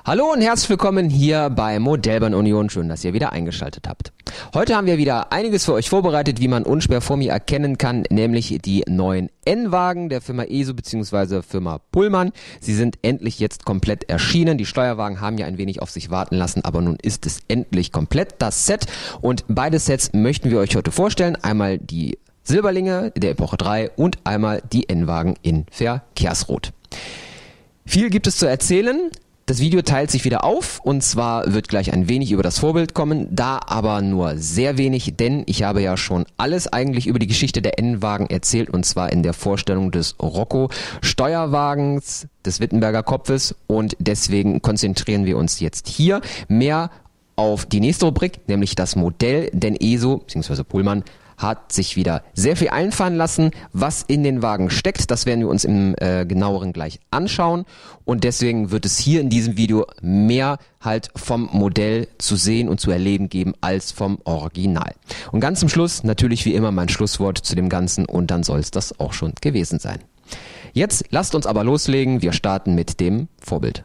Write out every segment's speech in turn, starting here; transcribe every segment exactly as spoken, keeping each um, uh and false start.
Hallo und herzlich willkommen hier bei Modellbahn Union. Schön, dass ihr wieder eingeschaltet habt. Heute haben wir wieder einiges für euch vorbereitet, wie man unschwer vor mir erkennen kann, nämlich die neuen N-Wagen der Firma E S O bzw. Firma Pullman. Sie sind endlich jetzt komplett erschienen. Die Steuerwagen haben ja ein wenig auf sich warten lassen, aber nun ist es endlich komplett, das Set. Und beide Sets möchten wir euch heute vorstellen. Einmal die Silberlinge der Epoche drei und einmal die N-Wagen in Verkehrsrot. Viel gibt es zu erzählen. Das Video teilt sich wieder auf und zwar wird gleich ein wenig über das Vorbild kommen, da aber nur sehr wenig, denn ich habe ja schon alles eigentlich über die Geschichte der N-Wagen erzählt und zwar in der Vorstellung des Rocco Steuerwagens, des Wittenberger Kopfes und deswegen konzentrieren wir uns jetzt hier mehr auf die nächste Rubrik, nämlich das Modell, denn E S O bzw. Pullman hat sich wieder sehr viel einfallen lassen, was in den Wagen steckt. Das werden wir uns im äh, genaueren gleich anschauen und deswegen wird es hier in diesem Video mehr halt vom Modell zu sehen und zu erleben geben als vom Original. Und ganz zum Schluss natürlich wie immer mein Schlusswort zu dem Ganzen und dann soll es das auch schon gewesen sein. Jetzt lasst uns aber loslegen. Wir starten mit dem Vorbild.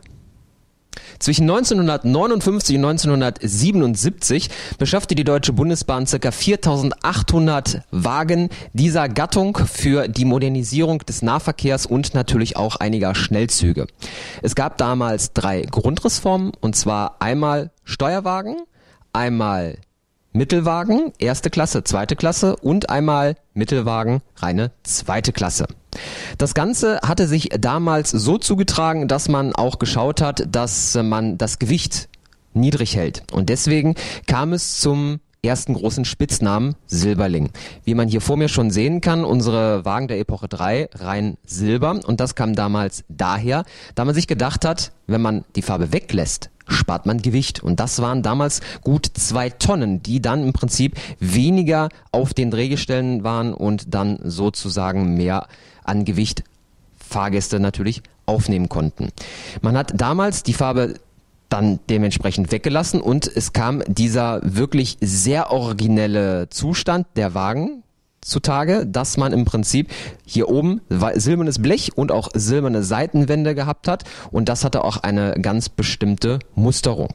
Zwischen neunzehnhundertneunundfünfzig und neunzehnhundertsiebenundsiebzig beschaffte die Deutsche Bundesbahn ca. viertausendachthundert Wagen dieser Gattung für die Modernisierung des Nahverkehrs und natürlich auch einiger Schnellzüge. Es gab damals drei Grundrissformen und zwar einmal Steuerwagen, einmal Mittelwagen, erste Klasse, zweite Klasse und einmal Mittelwagen, reine zweite Klasse. Das Ganze hatte sich damals so zugetragen, dass man auch geschaut hat, dass man das Gewicht niedrig hält. Und deswegen kam es zum ersten großen Spitznamen Silberling. Wie man hier vor mir schon sehen kann, unsere Wagen der Epoche drei rein Silber. Und das kam damals daher, da man sich gedacht hat, wenn man die Farbe weglässt, spart man Gewicht. Und das waren damals gut zwei Tonnen, die dann im Prinzip weniger auf den Drehgestellen waren und dann sozusagen mehr an Gewicht Fahrgäste natürlich aufnehmen konnten. Man hat damals die Farbe dann dementsprechend weggelassen und es kam dieser wirklich sehr originelle Zustand der Wagen zutage, dass man im Prinzip hier oben silbernes Blech und auch silberne Seitenwände gehabt hat und das hatte auch eine ganz bestimmte Musterung.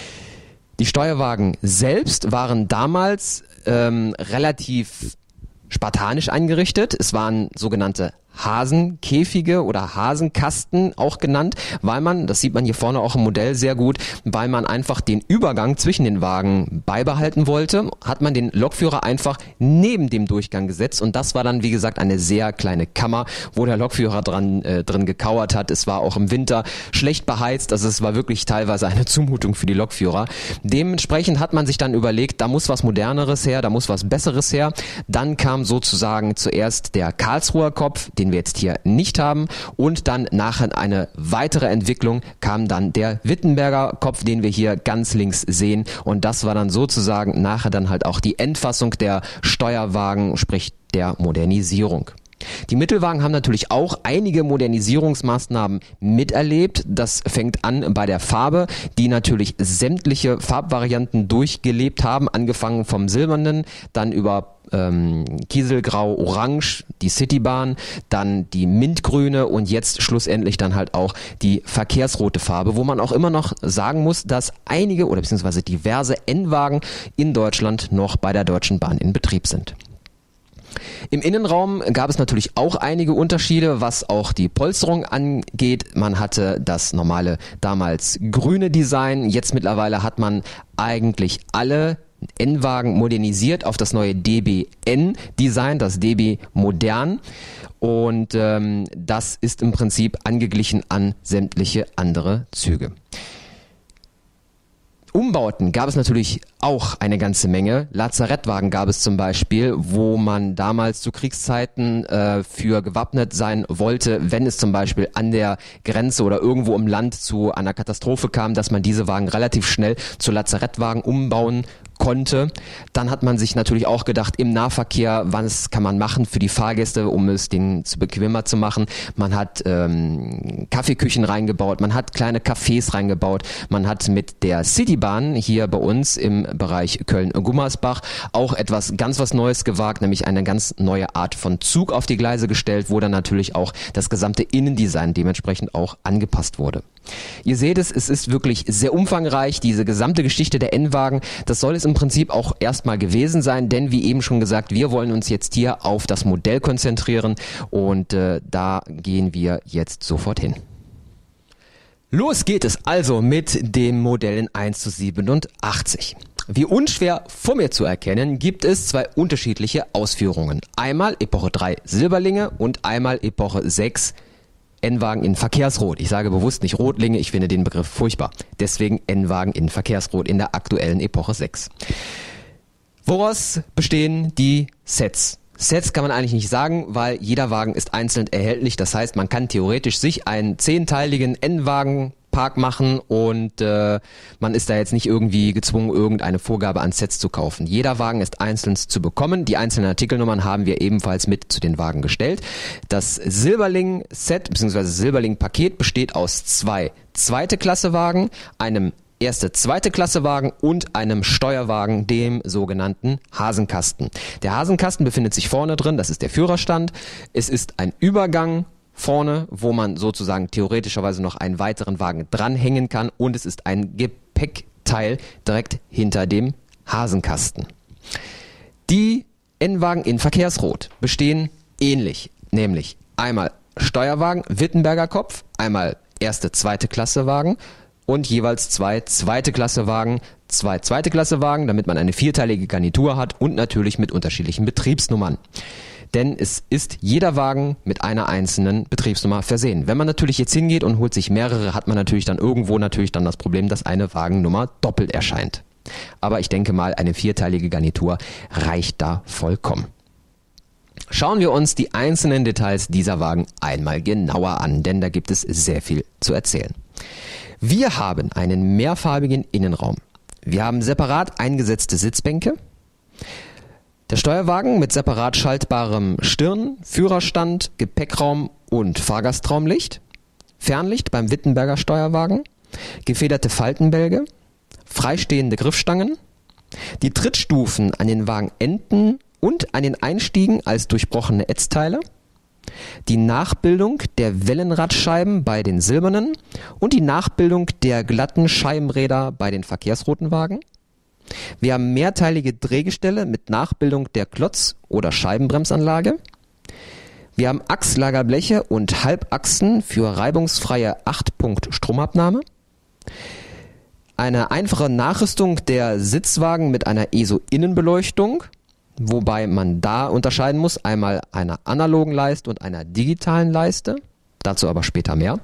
Die Steuerwagen selbst waren damals ähm, relativ spartanisch eingerichtet. Es waren sogenannte Hasenkäfige oder Hasenkasten auch genannt, weil man, das sieht man hier vorne auch im Modell sehr gut, weil man einfach den Übergang zwischen den Wagen beibehalten wollte, hat man den Lokführer einfach neben dem Durchgang gesetzt und das war dann wie gesagt eine sehr kleine Kammer, wo der Lokführer dran äh, drin gekauert hat. Es war auch im Winter schlecht beheizt, also es war wirklich teilweise eine Zumutung für die Lokführer. Dementsprechend hat man sich dann überlegt, da muss was Moderneres her, da muss was Besseres her. Dann kam sozusagen zuerst der Karlsruher Kopf, den wir jetzt hier nicht haben und dann nachher eine weitere Entwicklung kam dann der Wittenberger Kopf, den wir hier ganz links sehen und das war dann sozusagen nachher dann halt auch die Endfassung der Steuerwagen, sprich der Modernisierung. Die Mittelwagen haben natürlich auch einige Modernisierungsmaßnahmen miterlebt. Das fängt an bei der Farbe, die natürlich sämtliche Farbvarianten durchgelebt haben, angefangen vom Silbernen, dann über ähm, Kieselgrau, Orange, die Citybahn, dann die Mintgrüne und jetzt schlussendlich dann halt auch die verkehrsrote Farbe, wo man auch immer noch sagen muss, dass einige oder beziehungsweise diverse N-Wagen in Deutschland noch bei der Deutschen Bahn in Betrieb sind. Im Innenraum gab es natürlich auch einige Unterschiede, was auch die Polsterung angeht. Man hatte das normale damals grüne Design, jetzt mittlerweile hat man eigentlich alle N-Wagen modernisiert auf das neue D B N-Design, das D B Modern und ähm, das ist im Prinzip angeglichen an sämtliche andere Züge. Umbauten gab es natürlich auch eine ganze Menge. Lazarettwagen gab es zum Beispiel, wo man damals zu Kriegszeiten äh, für gewappnet sein wollte, wenn es zum Beispiel an der Grenze oder irgendwo im Land zu einer Katastrophe kam, dass man diese Wagen relativ schnell zu Lazarettwagen umbauen konnte. Dann hat man sich natürlich auch gedacht, im Nahverkehr, was kann man machen für die Fahrgäste, um es denen zu bequemer zu machen. Man hat ähm, Kaffeeküchen reingebaut, man hat kleine Cafés reingebaut, man hat mit der Citybahn hier bei uns im Bereich Köln-Gummersbach auch etwas ganz was Neues gewagt, nämlich eine ganz neue Art von Zug auf die Gleise gestellt, wo dann natürlich auch das gesamte Innendesign dementsprechend auch angepasst wurde. Ihr seht es, es ist wirklich sehr umfangreich, diese gesamte Geschichte der N-Wagen. Das soll es im Prinzip auch erstmal gewesen sein, denn wie eben schon gesagt, wir wollen uns jetzt hier auf das Modell konzentrieren und äh, da gehen wir jetzt sofort hin. Los geht es also mit dem Modell in eins zu siebenundachtzig. Wie unschwer vor mir zu erkennen, gibt es zwei unterschiedliche Ausführungen. Einmal Epoche drei Silberlinge und einmal Epoche sechs N-Wagen in Verkehrsrot. Ich sage bewusst nicht Rotlinge, ich finde den Begriff furchtbar. Deswegen N-Wagen in Verkehrsrot in der aktuellen Epoche sechs. Woraus bestehen die Sets? Sets kann man eigentlich nicht sagen, weil jeder Wagen ist einzeln erhältlich. Das heißt, man kann theoretisch sich einen zehnteiligen N-Wagen Park machen und äh, man ist da jetzt nicht irgendwie gezwungen, irgendeine Vorgabe an Sets zu kaufen. Jeder Wagen ist einzeln zu bekommen. Die einzelnen Artikelnummern haben wir ebenfalls mit zu den Wagen gestellt. Das Silberling-Set bzw. Silberling-Paket besteht aus zwei zweite Klasse Wagen, einem erste zweite Klasse Wagen und einem Steuerwagen, dem sogenannten Hasenkasten. Der Hasenkasten befindet sich vorne drin, das ist der Führerstand. Es ist ein Übergang vorne, wo man sozusagen theoretischerweise noch einen weiteren Wagen dranhängen kann und es ist ein Gepäckteil direkt hinter dem Hasenkasten. Die N-Wagen in Verkehrsrot bestehen ähnlich, nämlich einmal Steuerwagen, Wittenberger Kopf, einmal erste, zweite Klasse Wagen und jeweils zwei zweite Klasse Wagen, zwei zweite Klasse Wagen, damit man eine vierteilige Garnitur hat und natürlich mit unterschiedlichen Betriebsnummern. Denn es ist jeder Wagen mit einer einzelnen Betriebsnummer versehen. Wenn man natürlich jetzt hingeht und holt sich mehrere, hat man natürlich dann irgendwo natürlich dann das Problem, dass eine Wagennummer doppelt erscheint. Aber ich denke mal, eine vierteilige Garnitur reicht da vollkommen. Schauen wir uns die einzelnen Details dieser Wagen einmal genauer an, denn da gibt es sehr viel zu erzählen. Wir haben einen mehrfarbigen Innenraum. Wir haben separat eingesetzte Sitzbänke. Der Steuerwagen mit separat schaltbarem Stirn, Führerstand, Gepäckraum und Fahrgastraumlicht. Fernlicht beim Wittenberger Steuerwagen. Gefederte Faltenbälge. Freistehende Griffstangen. Die Trittstufen an den Wagenenden und an den Einstiegen als durchbrochene Ätzteile. Die Nachbildung der Wellenradscheiben bei den silbernen und die Nachbildung der glatten Scheibenräder bei den verkehrsroten Wagen. Wir haben mehrteilige Drehgestelle mit Nachbildung der Klotz- oder Scheibenbremsanlage. Wir haben Achslagerbleche und Halbachsen für reibungsfreie acht Punkt Stromabnahme. Eine einfache Nachrüstung der Sitzwagen mit einer E S O-Innenbeleuchtung, wobei man da unterscheiden muss, einmal einer analogen Leiste und einer digitalen Leiste. Dazu aber später mehr.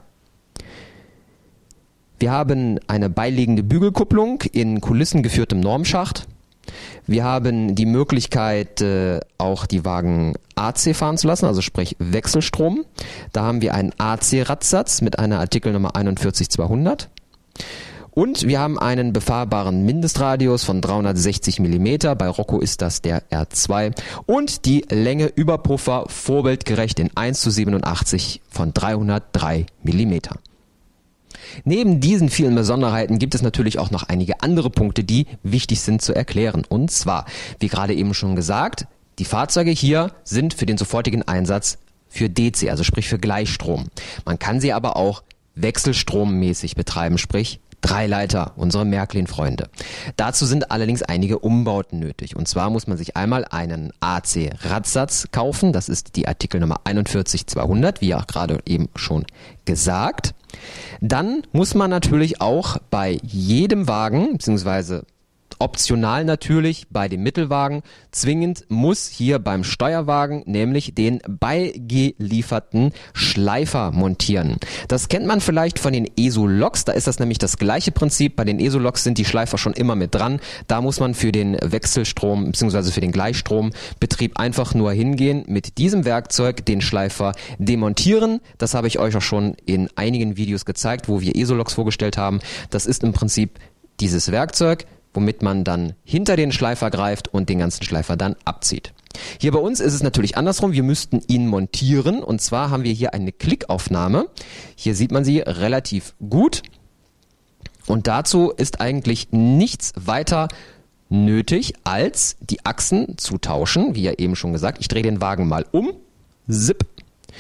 Wir haben eine beiliegende Bügelkupplung in kulissengeführtem Normschacht. Wir haben die Möglichkeit, äh, auch die Wagen A C fahren zu lassen, also sprich Wechselstrom. Da haben wir einen A C-Radsatz mit einer Artikelnummer einundvierzig zweihundert. Und wir haben einen befahrbaren Mindestradius von dreihundertsechzig Millimeter. Bei Rocco ist das der R zwei. Und die Länge Überpuffer vorbildgerecht in eins zu siebenundachtzig von dreihundertdrei Millimeter. Neben diesen vielen Besonderheiten gibt es natürlich auch noch einige andere Punkte, die wichtig sind zu erklären. Und zwar, wie gerade eben schon gesagt, die Fahrzeuge hier sind für den sofortigen Einsatz für D C, also sprich für Gleichstrom. Man kann sie aber auch wechselstrommäßig betreiben, sprich Dreileiter, unsere Märklin-Freunde. Dazu sind allerdings einige Umbauten nötig. Und zwar muss man sich einmal einen A C-Radsatz kaufen. Das ist die Artikelnummer einundvierzig zweihundert, wie auch gerade eben schon gesagt. Dann muss man natürlich auch bei jedem Wagen, beziehungsweise optional natürlich bei dem Mittelwagen, zwingend muss hier beim Steuerwagen nämlich den beigelieferten Schleifer montieren. Das kennt man vielleicht von den E S O-Loks, da ist das nämlich das gleiche Prinzip. Bei den E S O-Loks sind die Schleifer schon immer mit dran. Da muss man für den Wechselstrom bzw. für den Gleichstrombetrieb einfach nur hingehen, mit diesem Werkzeug den Schleifer demontieren. Das habe ich euch auch schon in einigen Videos gezeigt, wo wir E S O-Loks vorgestellt haben. Das ist im Prinzip dieses Werkzeug, womit man dann hinter den Schleifer greift und den ganzen Schleifer dann abzieht. Hier bei uns ist es natürlich andersrum. Wir müssten ihn montieren und zwar haben wir hier eine Klickaufnahme. Hier sieht man sie relativ gut und dazu ist eigentlich nichts weiter nötig, als die Achsen zu tauschen. Wie ja eben schon gesagt, ich drehe den Wagen mal um. Zip.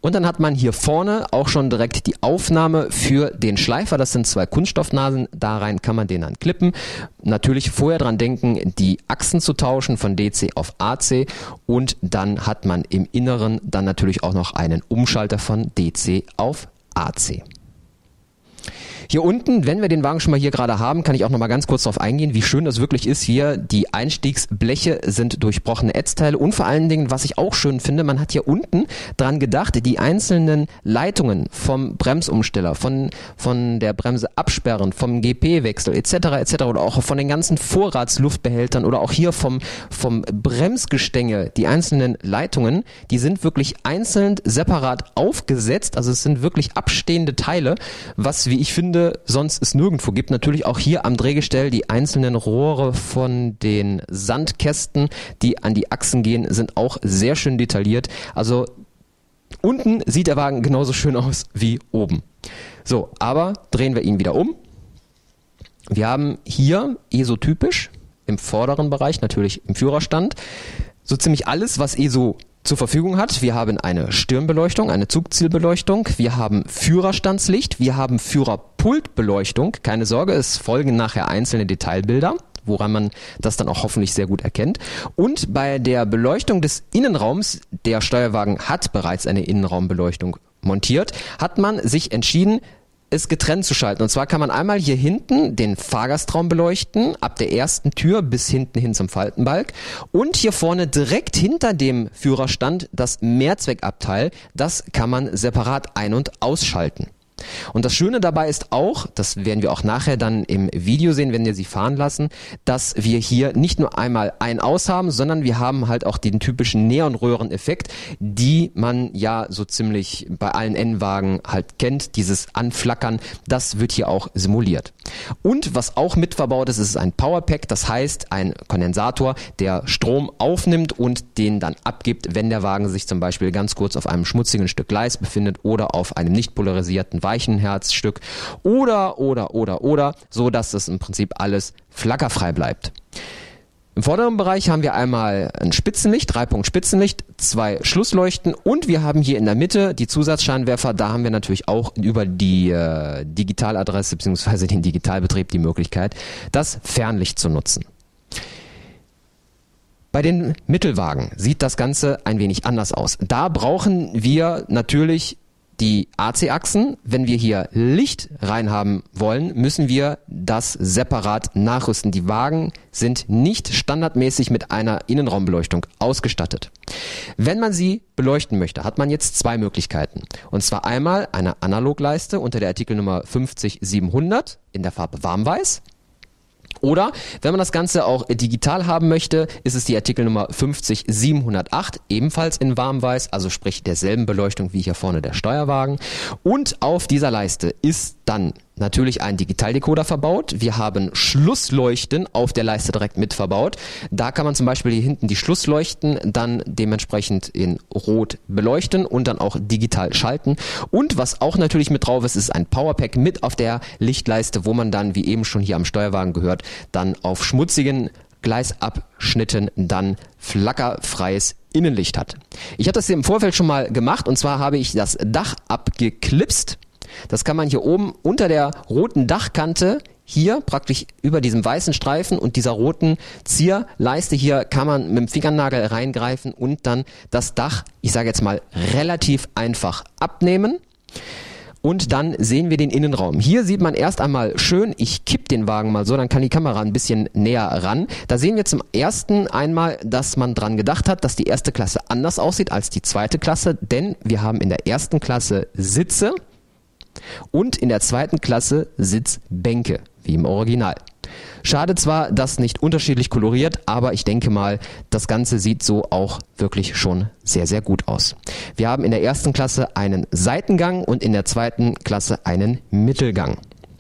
Und dann hat man hier vorne auch schon direkt die Aufnahme für den Schleifer. Das sind zwei Kunststoffnasen, da rein kann man den dann klippen. Natürlich vorher dran denken, die Achsen zu tauschen von D C auf A C und dann hat man im Inneren dann natürlich auch noch einen Umschalter von D C auf A C. Hier unten, wenn wir den Wagen schon mal hier gerade haben, kann ich auch noch mal ganz kurz darauf eingehen, wie schön das wirklich ist hier. Die Einstiegsbleche sind durchbrochene Ätzteile und vor allen Dingen, was ich auch schön finde, man hat hier unten dran gedacht, die einzelnen Leitungen vom Bremsumsteller, von, von der Bremse absperren, vom G P-Wechsel et cetera et cetera oder auch von den ganzen Vorratsluftbehältern oder auch hier vom, vom Bremsgestänge, die einzelnen Leitungen, die sind wirklich einzeln separat aufgesetzt, also es sind wirklich abstehende Teile, was, wie ich finde, sonst es nirgendwo gibt. Natürlich auch hier am Drehgestell die einzelnen Rohre von den Sandkästen, die an die Achsen gehen, sind auch sehr schön detailliert. Also unten sieht der Wagen genauso schön aus wie oben. So, aber drehen wir ihn wieder um. Wir haben hier ESO-typisch im vorderen Bereich, natürlich im Führerstand, so ziemlich alles, was ESO zur Verfügung hat. Wir haben eine Stirnbeleuchtung, eine Zugzielbeleuchtung, wir haben Führerstandslicht, wir haben Führerpultbeleuchtung. Keine Sorge, es folgen nachher einzelne Detailbilder, woran man das dann auch hoffentlich sehr gut erkennt. Und bei der Beleuchtung des Innenraums, der Steuerwagen hat bereits eine Innenraumbeleuchtung montiert, hat man sich entschieden, es getrennt zu schalten. Und zwar kann man einmal hier hinten den Fahrgastraum beleuchten, ab der ersten Tür bis hinten hin zum Faltenbalg. Und hier vorne direkt hinter dem Führerstand das Mehrzweckabteil, das kann man separat ein- und ausschalten. Und das Schöne dabei ist auch, das werden wir auch nachher dann im Video sehen, wenn wir sie fahren lassen, dass wir hier nicht nur einmal ein-aus haben, sondern wir haben halt auch den typischen Neonröhreneffekt, die man ja so ziemlich bei allen N-Wagen halt kennt, dieses Anflackern, das wird hier auch simuliert. Und was auch mit verbaut ist, ist ein Powerpack, das heißt ein Kondensator, der Strom aufnimmt und den dann abgibt, wenn der Wagen sich zum Beispiel ganz kurz auf einem schmutzigen Stück Gleis befindet oder auf einem nicht polarisierten Weichenherzstück oder, oder, oder, oder, so dass es im Prinzip alles flackerfrei bleibt. Im vorderen Bereich haben wir einmal ein Spitzenlicht, Dreipunkt Spitzenlicht, zwei Schlussleuchten und wir haben hier in der Mitte die Zusatzscheinwerfer. Da haben wir natürlich auch über die äh, Digitaladresse bzw. den Digitalbetrieb die Möglichkeit, das Fernlicht zu nutzen. Bei den Mittelwagen sieht das Ganze ein wenig anders aus. Da brauchen wir natürlich die A C-Achsen. Wenn wir hier Licht reinhaben wollen, müssen wir das separat nachrüsten. Die Wagen sind nicht standardmäßig mit einer Innenraumbeleuchtung ausgestattet. Wenn man sie beleuchten möchte, hat man jetzt zwei Möglichkeiten. Und zwar einmal eine Analogleiste unter der Artikelnummer fünfzig siebenhundert in der Farbe Warmweiß. Oder wenn man das Ganze auch digital haben möchte, ist es die Artikelnummer fünfzig siebenhundertacht, ebenfalls in Warmweiß, also sprich derselben Beleuchtung wie hier vorne der Steuerwagen. Und auf dieser Leiste ist dann natürlich ein Digitaldecoder verbaut. Wir haben Schlussleuchten auf der Leiste direkt mit verbaut. Da kann man zum Beispiel hier hinten die Schlussleuchten dann dementsprechend in Rot beleuchten und dann auch digital schalten. Und was auch natürlich mit drauf ist, ist ein Powerpack mit auf der Lichtleiste, wo man dann, wie eben schon hier am Steuerwagen gehört, dann auf schmutzigen Gleisabschnitten dann flackerfreies Innenlicht hat. Ich habe das hier im Vorfeld schon mal gemacht und zwar habe ich das Dach abgeklipst. Das kann man hier oben unter der roten Dachkante hier praktisch über diesem weißen Streifen und dieser roten Zierleiste hier kann man mit dem Fingernagel reingreifen und dann das Dach, ich sage jetzt mal, relativ einfach abnehmen. Und dann sehen wir den Innenraum. Hier sieht man erst einmal schön, ich kipp den Wagen mal so, dann kann die Kamera ein bisschen näher ran. Da sehen wir zum ersten einmal, dass man dran gedacht hat, dass die erste Klasse anders aussieht als die zweite Klasse, denn wir haben in der ersten Klasse Sitze und in der zweiten Klasse Sitzbänke, wie im Original. Schade zwar, dass nicht unterschiedlich koloriert, aber ich denke mal, das Ganze sieht so auch wirklich schon sehr, sehr gut aus. Wir haben in der ersten Klasse einen Seitengang und in der zweiten Klasse einen Mittelgang.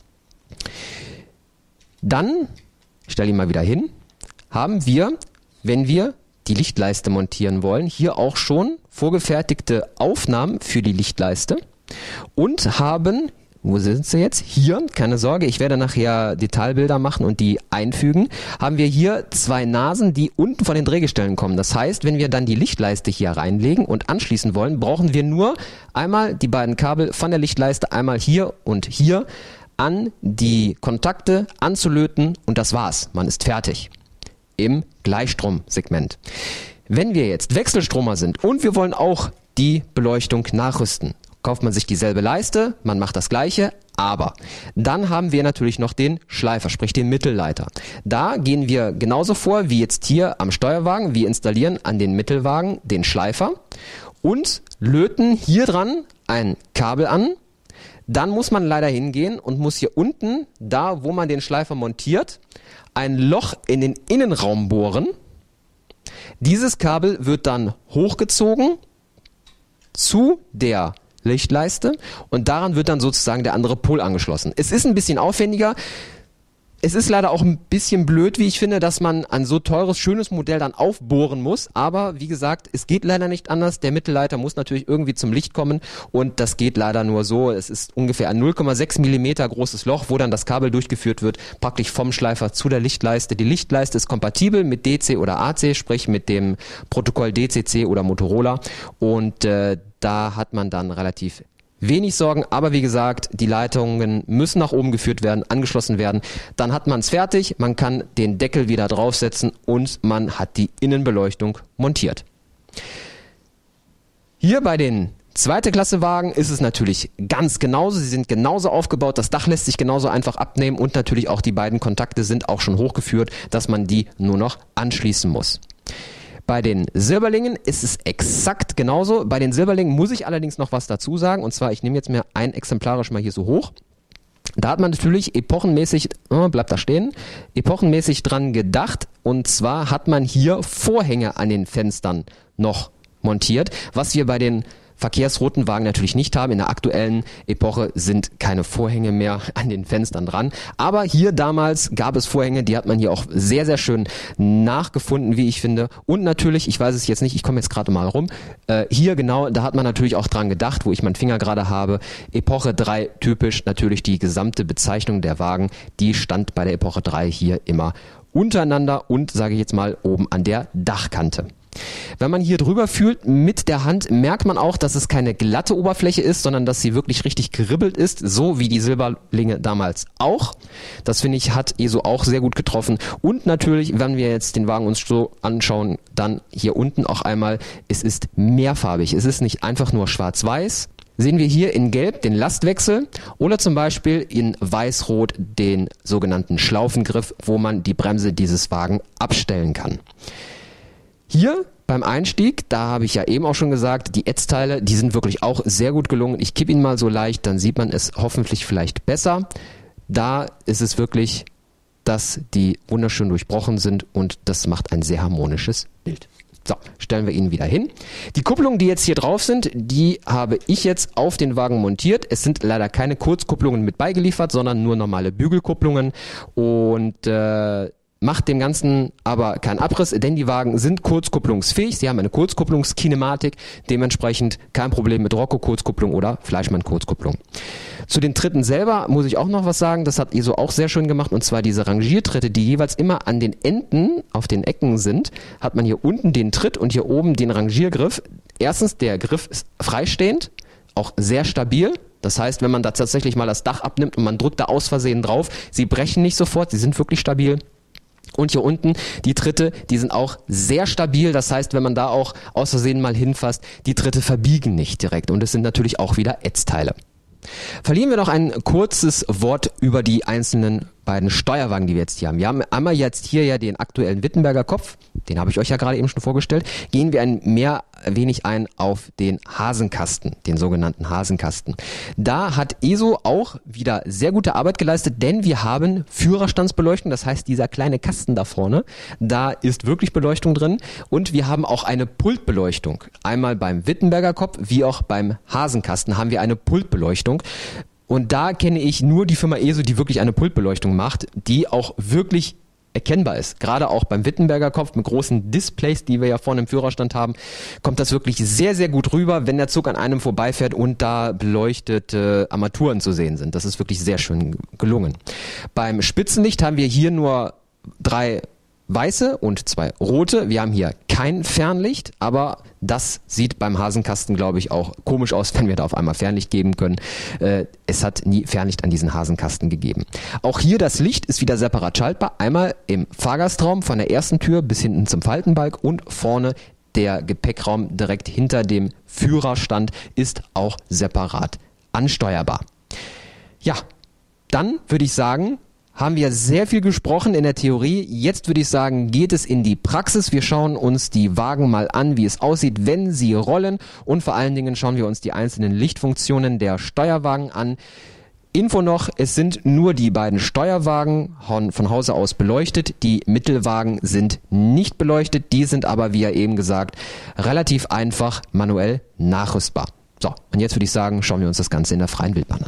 Dann, ich stelle ihn mal wieder hin, haben wir, wenn wir die Lichtleiste montieren wollen, hier auch schon vorgefertigte Aufnahmen für die Lichtleiste und haben wo sind sie jetzt? Hier, keine Sorge, ich werde nachher Detailbilder machen und die einfügen. Haben wir hier zwei Nasen, die unten von den Drehgestellen kommen. Das heißt, wenn wir dann die Lichtleiste hier reinlegen und anschließen wollen, brauchen wir nur einmal die beiden Kabel von der Lichtleiste, einmal hier und hier, an die Kontakte anzulöten und das war's. Man ist fertig. Im Gleichstromsegment. Wenn wir jetzt Wechselstromer sind und wir wollen auch die Beleuchtung nachrüsten, kauft man sich dieselbe Leiste, man macht das Gleiche, aber dann haben wir natürlich noch den Schleifer, sprich den Mittelleiter. Da gehen wir genauso vor wie jetzt hier am Steuerwagen. Wir installieren an den Mittelwagen den Schleifer und löten hier dran ein Kabel an. Dann muss man leider hingehen und muss hier unten, da wo man den Schleifer montiert, ein Loch in den Innenraum bohren. Dieses Kabel wird dann hochgezogen zu der Lichtleiste und daran wird dann sozusagen der andere Pol angeschlossen. Es ist ein bisschen aufwendiger. Es ist leider auch ein bisschen blöd, wie ich finde, dass man ein so teures, schönes Modell dann aufbohren muss. Aber wie gesagt, es geht leider nicht anders. Der Mittelleiter muss natürlich irgendwie zum Licht kommen und das geht leider nur so. Es ist ungefähr ein null Komma sechs Millimeter großes Loch, wo dann das Kabel durchgeführt wird, praktisch vom Schleifer zu der Lichtleiste. Die Lichtleiste ist kompatibel mit D C oder A C, sprich mit dem Protokoll D C C oder Motorola und äh, da hat man dann relativ wenig Sorgen, aber wie gesagt, die Leitungen müssen nach oben geführt werden, angeschlossen werden. Dann hat man es fertig, man kann den Deckel wieder draufsetzen und man hat die Innenbeleuchtung montiert. Hier bei den zweite Klasse Wagen ist es natürlich ganz genauso. Sie sind genauso aufgebaut, das Dach lässt sich genauso einfach abnehmen und natürlich auch die beiden Kontakte sind auch schon hochgeführt, dass man die nur noch anschließen muss. Bei den Silberlingen ist es exakt genauso. Bei den Silberlingen muss ich allerdings noch was dazu sagen. Und zwar, ich nehme jetzt mir ein exemplarisch mal hier so hoch. Da hat man natürlich epochenmäßig, oh, bleibt da stehen, epochenmäßig dran gedacht. Und zwar hat man hier Vorhänge an den Fenstern noch montiert, was wir bei den verkehrsroten Wagen natürlich nicht haben. In der aktuellen Epoche sind keine Vorhänge mehr an den Fenstern dran. Aber hier damals gab es Vorhänge, die hat man hier auch sehr, sehr schön nachgefunden, wie ich finde. Und natürlich, ich weiß es jetzt nicht, ich komme jetzt gerade mal rum, äh, hier genau, da hat man natürlich auch dran gedacht, wo ich meinen Finger gerade habe. Epoche drei typisch, natürlich die gesamte Bezeichnung der Wagen, die stand bei der Epoche drei hier immer untereinander und, sage ich jetzt mal, oben an der Dachkante. Wenn man hier drüber fühlt mit der Hand, merkt man auch, dass es keine glatte Oberfläche ist, sondern dass sie wirklich richtig geribbelt ist, so wie die Silberlinge damals auch. Das finde ich, hat E S O auch sehr gut getroffen. Und natürlich, wenn wir jetzt den Wagen uns so anschauen, dann hier unten auch einmal, es ist mehrfarbig. Es ist nicht einfach nur schwarz-weiß. Sehen wir hier in Gelb den Lastwechsel oder zum Beispiel in Weiß-Rot den sogenannten Schlaufengriff, wo man die Bremse dieses Wagen abstellen kann. Hier beim Einstieg, da habe ich ja eben auch schon gesagt, die Ätzteile, die sind wirklich auch sehr gut gelungen. Ich kippe ihn mal so leicht, dann sieht man es hoffentlich vielleicht besser. Da ist es wirklich, dass die wunderschön durchbrochen sind und das macht ein sehr harmonisches Bild. So, stellen wir ihn wieder hin. Die Kupplungen, die jetzt hier drauf sind, die habe ich jetzt auf den Wagen montiert. Es sind leider keine Kurzkupplungen mit beigeliefert, sondern nur normale Bügelkupplungen und äh, macht dem Ganzen aber keinen Abriss, denn die Wagen sind kurzkupplungsfähig. Sie haben eine Kurzkupplungskinematik, dementsprechend kein Problem mit Rocco-Kurzkupplung oder Fleischmann-Kurzkupplung. Zu den Tritten selber muss ich auch noch was sagen. Das hat E S O auch sehr schön gemacht, und zwar diese Rangiertritte, die jeweils immer an den Enden, auf den Ecken sind, hat man hier unten den Tritt und hier oben den Rangiergriff. Erstens, der Griff ist freistehend, auch sehr stabil. Das heißt, wenn man da tatsächlich mal das Dach abnimmt und man drückt da aus Versehen drauf, sie brechen nicht sofort, sie sind wirklich stabil. Und hier unten, die Tritte, die sind auch sehr stabil. Das heißt, wenn man da auch aus Versehen mal hinfasst, die Tritte verbiegen nicht direkt. Und es sind natürlich auch wieder Ätzteile. Verlieren wir noch ein kurzes Wort über die einzelnen beiden Steuerwagen, die wir jetzt hier haben. Wir haben einmal jetzt hier ja den aktuellen Wittenberger Kopf, den habe ich euch ja gerade eben schon vorgestellt. Gehen wir ein mehr wenig ein auf den Hasenkasten, den sogenannten Hasenkasten. Da hat E S O auch wieder sehr gute Arbeit geleistet, denn wir haben Führerstandsbeleuchtung, das heißt dieser kleine Kasten da vorne, da ist wirklich Beleuchtung drin, und wir haben auch eine Pultbeleuchtung. Einmal beim Wittenberger Kopf wie auch beim Hasenkasten haben wir eine Pultbeleuchtung. Und da kenne ich nur die Firma E S O, die wirklich eine Pultbeleuchtung macht, die auch wirklich erkennbar ist. Gerade auch beim Wittenberger Kopf mit großen Displays, die wir ja vorne im Führerstand haben, kommt das wirklich sehr, sehr gut rüber, wenn der Zug an einem vorbeifährt und da beleuchtete Armaturen zu sehen sind. Das ist wirklich sehr schön gelungen. Beim Spitzenlicht haben wir hier nur drei weiße und zwei rote. Wir haben hier kein Fernlicht, aber das sieht beim Hasenkasten, glaube ich, auch komisch aus, wenn wir da auf einmal Fernlicht geben können. Äh, es hat nie Fernlicht an diesen Hasenkasten gegeben. Auch hier das Licht ist wieder separat schaltbar. Einmal im Fahrgastraum von der ersten Tür bis hinten zum Faltenbalg und vorne der Gepäckraum direkt hinter dem Führerstand ist auch separat ansteuerbar. Ja, dann würde ich sagen, haben wir sehr viel gesprochen in der Theorie. Jetzt würde ich sagen, geht es in die Praxis. Wir schauen uns die Wagen mal an, wie es aussieht, wenn sie rollen. Und vor allen Dingen schauen wir uns die einzelnen Lichtfunktionen der Steuerwagen an. Info noch, es sind nur die beiden Steuerwagen von Hause aus beleuchtet. Die Mittelwagen sind nicht beleuchtet. Die sind aber, wie ja eben gesagt, relativ einfach manuell nachrüstbar. So, und jetzt würde ich sagen, schauen wir uns das Ganze in der freien Wildbahn an.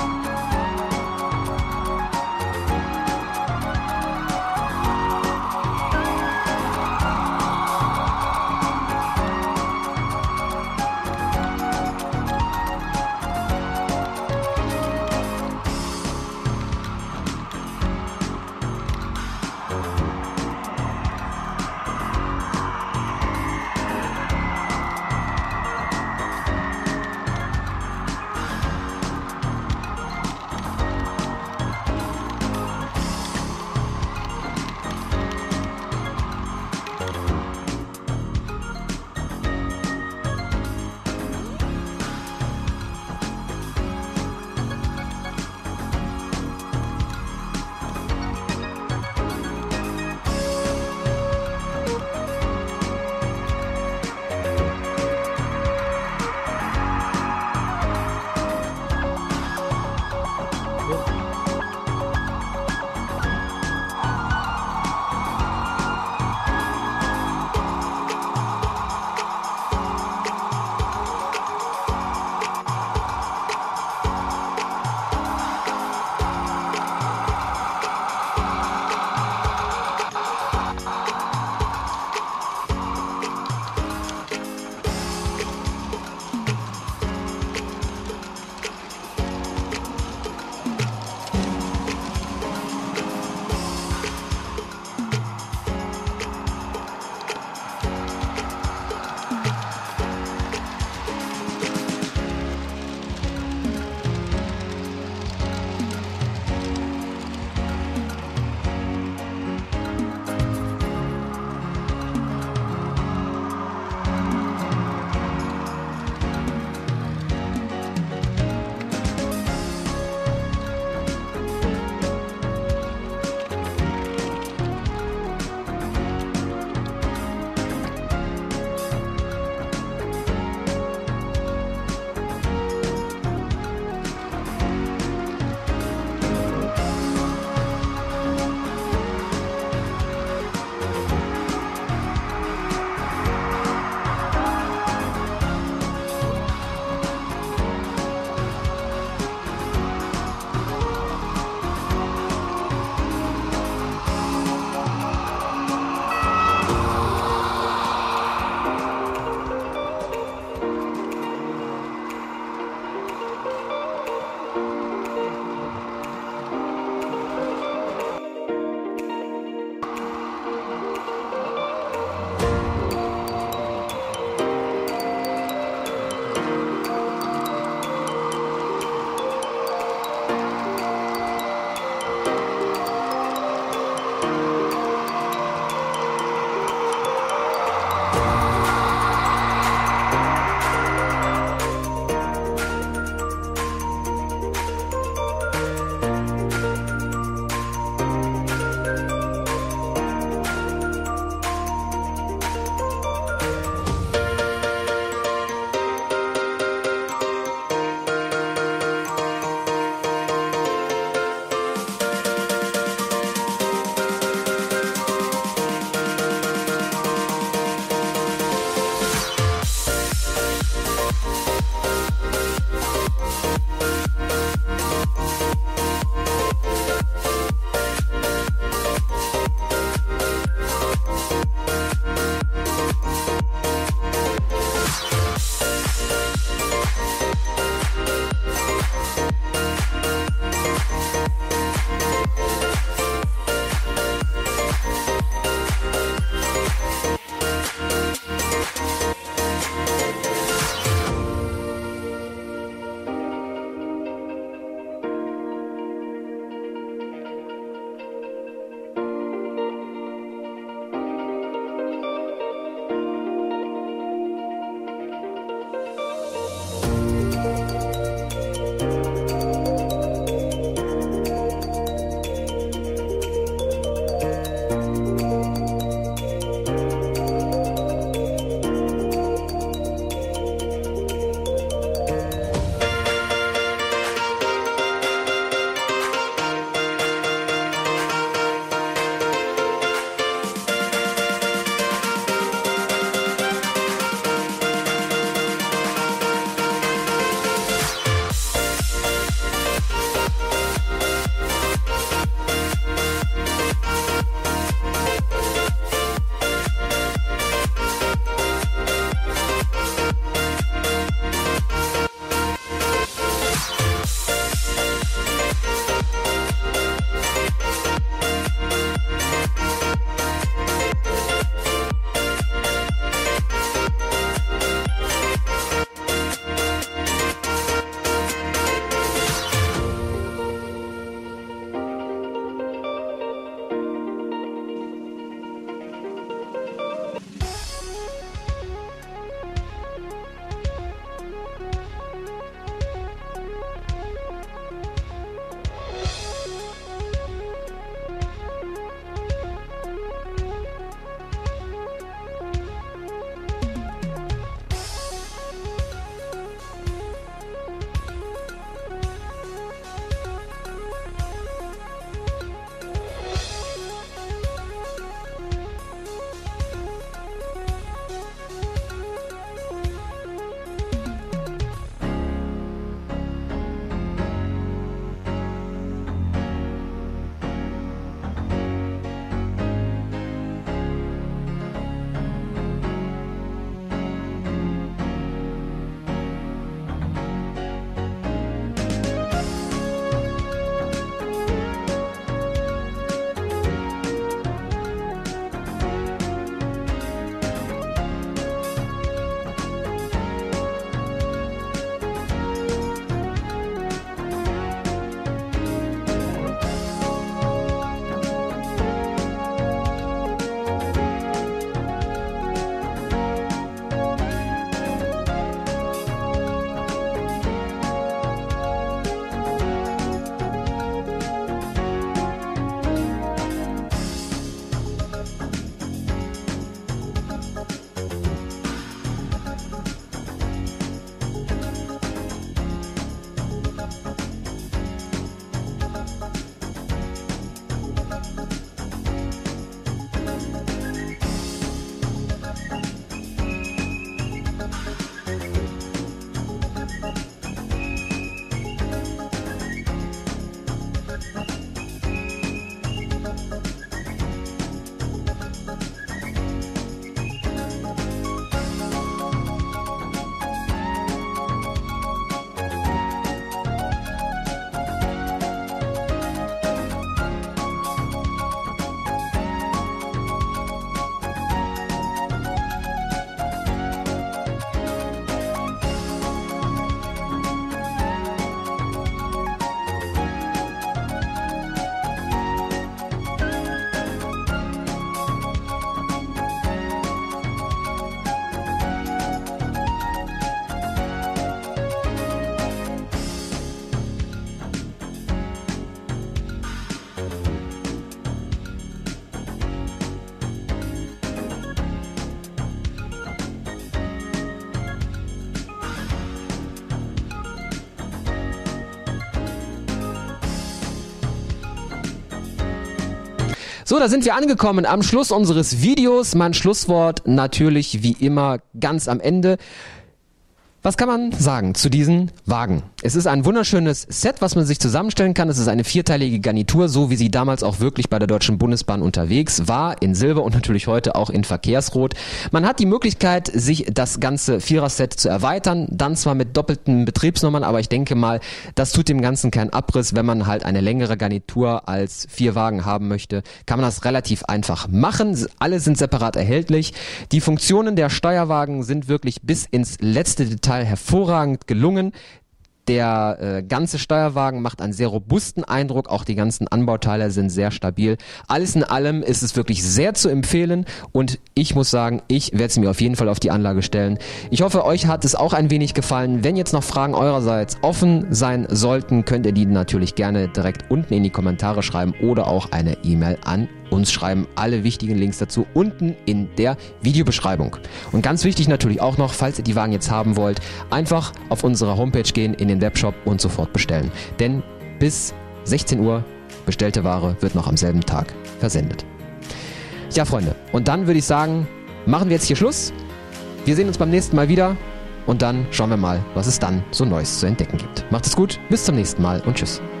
So, da sind wir angekommen am Schluss unseres Videos. Mein Schlusswort natürlich wie immer ganz am Ende. Was kann man sagen zu diesen Wagen? Es ist ein wunderschönes Set, was man sich zusammenstellen kann. Es ist eine vierteilige Garnitur, so wie sie damals auch wirklich bei der Deutschen Bundesbahn unterwegs war, in Silber und natürlich heute auch in Verkehrsrot. Man hat die Möglichkeit, sich das ganze Vierer-Set zu erweitern, dann zwar mit doppelten Betriebsnummern, aber ich denke mal, das tut dem Ganzen keinen Abriss. Wenn man halt eine längere Garnitur als vier Wagen haben möchte, kann man das relativ einfach machen. Alle sind separat erhältlich. Die Funktionen der Steuerwagen sind wirklich bis ins letzte Detail hervorragend gelungen. Der äh, ganze Steuerwagen macht einen sehr robusten Eindruck, auch die ganzen Anbauteile sind sehr stabil. Alles in allem ist es wirklich sehr zu empfehlen und ich muss sagen, ich werde es mir auf jeden Fall auf die Anlage stellen. Ich hoffe, euch hat es auch ein wenig gefallen. Wenn jetzt noch Fragen eurerseits offen sein sollten, könnt ihr die natürlich gerne direkt unten in die Kommentare schreiben oder auch eine E-Mail an uns schreiben. Alle wichtigen Links dazu unten in der Videobeschreibung. Und ganz wichtig natürlich auch noch, falls ihr die Wagen jetzt haben wollt, einfach auf unsere Homepage gehen, in den Webshop und sofort bestellen. Denn bis sechzehn Uhr bestellte Ware wird noch am selben Tag versendet. Ja, Freunde, und dann würde ich sagen, machen wir jetzt hier Schluss. Wir sehen uns beim nächsten Mal wieder und dann schauen wir mal, was es dann so Neues zu entdecken gibt. Macht es gut, bis zum nächsten Mal und tschüss.